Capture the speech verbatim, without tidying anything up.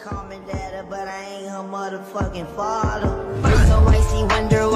call me daddy, but I ain't her motherfucking father. So icy, wonder